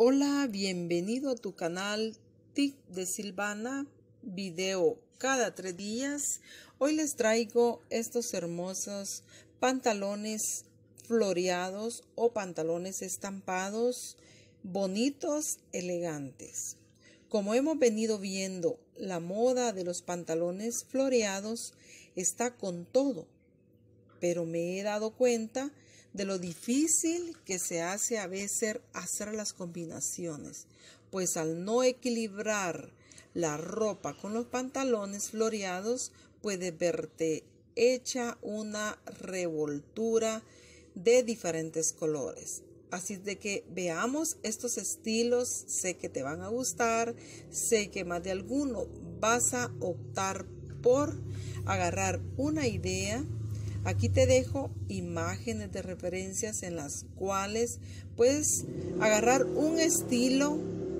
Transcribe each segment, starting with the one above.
Hola, bienvenido a tu canal TIC de Silvana, video cada 3 días. Hoy les traigo estos hermosos pantalones floreados o pantalones estampados, bonitos, elegantes. Como hemos venido viendo, la moda de los pantalones floreados está con todo, pero me he dado cuenta de lo difícil que se hace a veces hacer las combinaciones, pues al no equilibrar la ropa con los pantalones floreados, puede verte hecha una revoltura de diferentes colores. Así de que veamos estos estilos, sé que te van a gustar, sé que más de alguno vas a optar por agarrar una idea. Aquí te dejo imágenes de referencias en las cuales puedes agarrar un estilo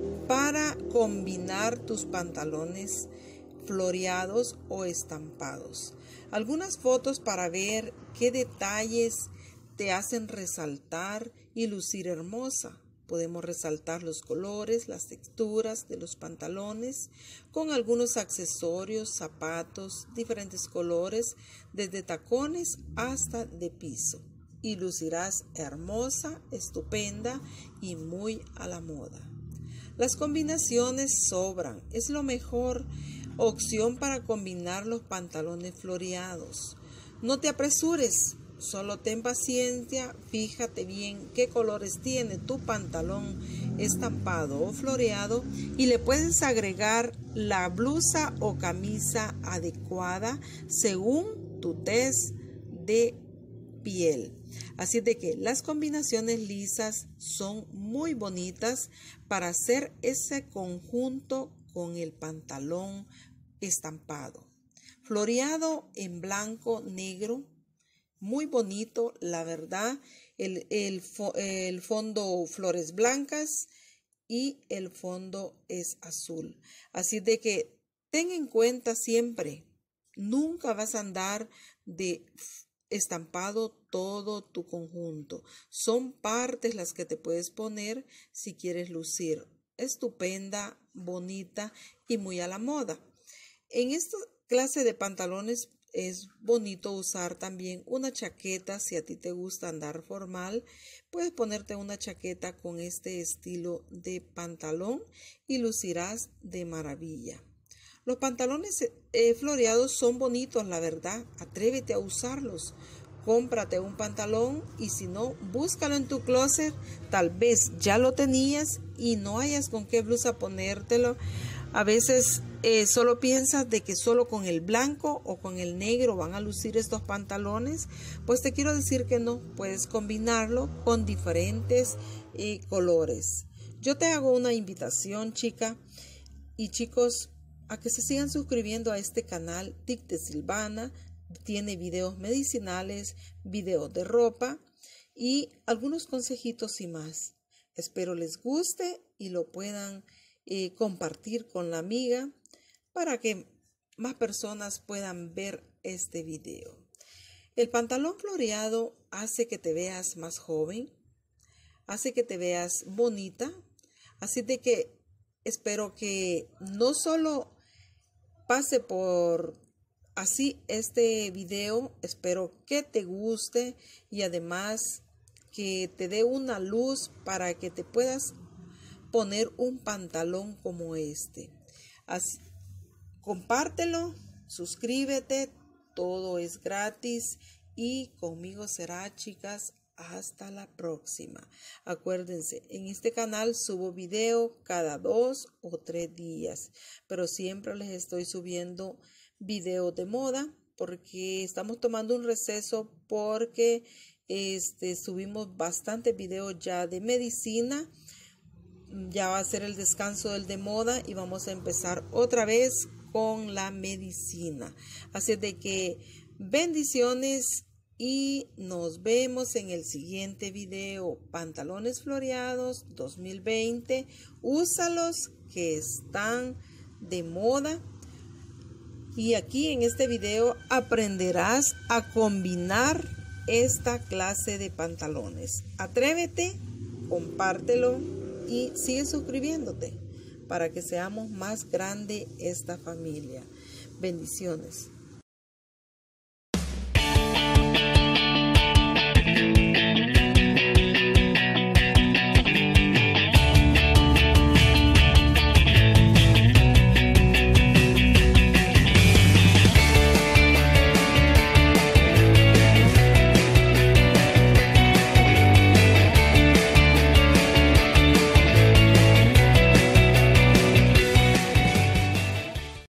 para combinar tus pantalones floreados o estampados. Algunas fotos para ver qué detalles te hacen resaltar y lucir hermosa. Podemos resaltar los colores, las texturas de los pantalones con algunos accesorios, zapatos, diferentes colores, desde tacones hasta de piso. Y lucirás hermosa, estupenda y muy a la moda. Las combinaciones sobran, es la mejor opción para combinar los pantalones floreados. No te apresures. Solo ten paciencia, fíjate bien qué colores tiene tu pantalón estampado o floreado y le puedes agregar la blusa o camisa adecuada según tu tez de piel. Así de que las combinaciones lisas son muy bonitas para hacer ese conjunto con el pantalón estampado. Floreado en blanco, negro. Muy bonito, la verdad, el fondo flores blancas y el fondo es azul. Así de que ten en cuenta siempre, nunca vas a andar de estampado todo tu conjunto. Son partes las que te puedes poner si quieres lucir estupenda, bonita y muy a la moda. En esta clase de pantalones es bonito usar también una chaqueta. Si a ti te gusta andar formal, puedes ponerte una chaqueta con este estilo de pantalón y lucirás de maravilla. Los pantalones floreados son bonitos, la verdad. Atrévete a usarlos. Cómprate un pantalón y si no, búscalo en tu closet. Tal vez ya lo tenías y no hayas con qué blusa ponértelo. A veces solo piensas de que solo con el blanco o con el negro van a lucir estos pantalones. Pues te quiero decir que no, puedes combinarlo con diferentes colores. Yo te hago una invitación, chica y chicos, a que se sigan suscribiendo a este canal TIC de Silvana. Tiene videos medicinales, videos de ropa y algunos consejitos y más. Espero les guste y lo puedan compartir con la amiga para que más personas puedan ver este video. El pantalón floreado hace que te veas más joven, hace que te veas bonita, así de que espero que no solo pase por así este video, espero que te guste y además que te dé una luz para que te puedas poner un pantalón como este. Así, compártelo, suscríbete, todo es gratis y conmigo será, chicas, hasta la próxima. Acuérdense, en este canal subo video cada 2 o 3 días, pero siempre les estoy subiendo videos de moda porque estamos tomando un receso porque subimos bastantes videos ya de medicina. Ya va a ser el descanso del de moda y vamos a empezar otra vez con la medicina. Así de que bendiciones y nos vemos en el siguiente video. Pantalones floreados 2020. Úsalos que están de moda. Y aquí en este video aprenderás a combinar esta clase de pantalones. Atrévete, compártelo y sigue suscribiéndote para que seamos más grande esta familia. Bendiciones.